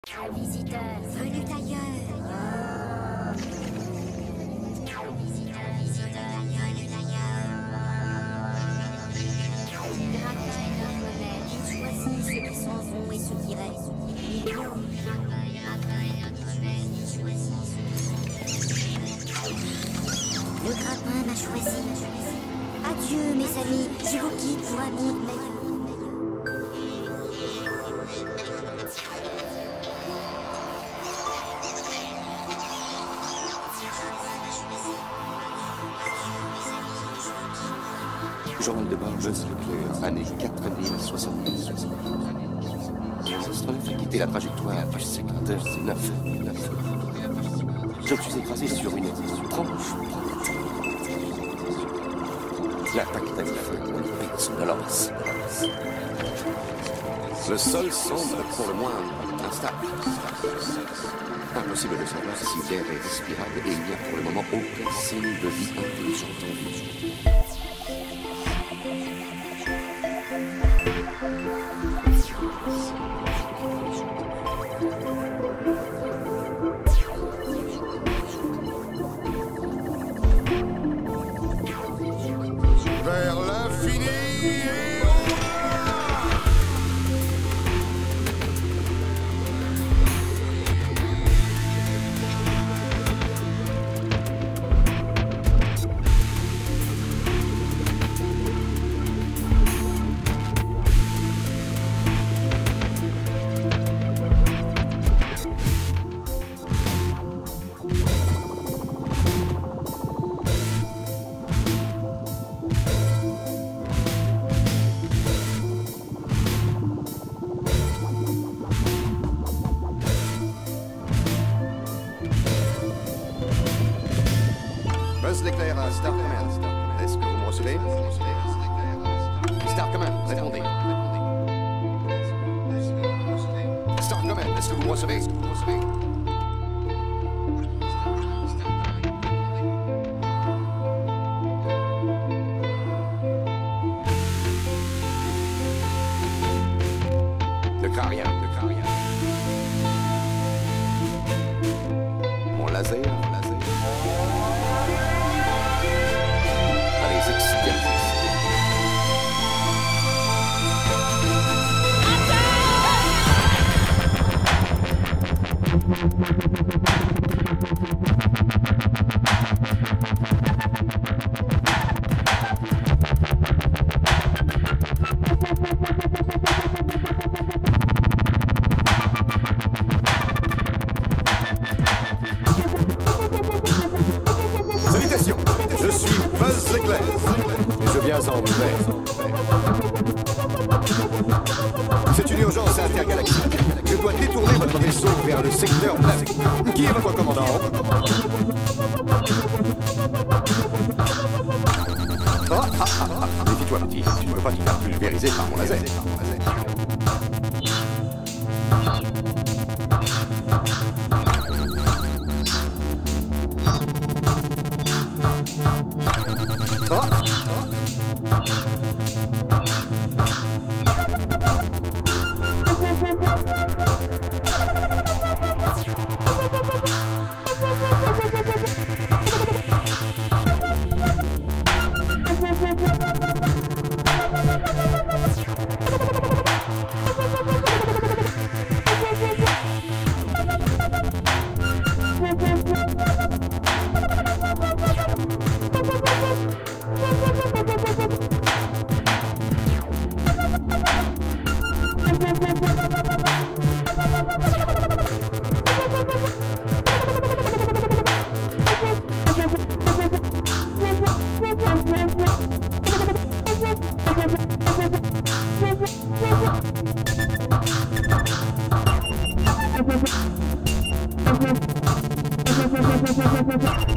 Visiteur venu d'ailleurs. Visiteur venu d'ailleurs. Grappin est notre maître. Il choisit ceux qui s'en vont et ceux qui restent. Le grappin m'a choisi. Adieu mes amis, je vous quitte pour un monde meilleur. Journal de bord Buzz Leclerc, année 4070. Les astronautes ont quitté la trajectoire du secteur 9. Je me suis écrasé sur une tranche. L'attaque d'un feu de l'os. Le sol semble pour le moins instable. Impossible de savoir si l'air est respirable et il n'y a pour le moment aucun signe de vie intelligente en vue. Vers l'infini et Buzz Leclerc à Star Command. Est-ce que vous me recevez? Star Command, répondez. Star Command, est-ce que vous me recevez? Ne crains rien, ne crains rien. Mon laser. Allez, excitez. Salutations, je suis Buzz Leclerc. Je viens en paix. C'est une urgence intergalactique. Je dois détourner votre vaisseau vers le secteur 9. Qui est votre commandant? Méfie-toi, petit. Tu ne veux pas te faire pulvériser par mon laser. Thank you.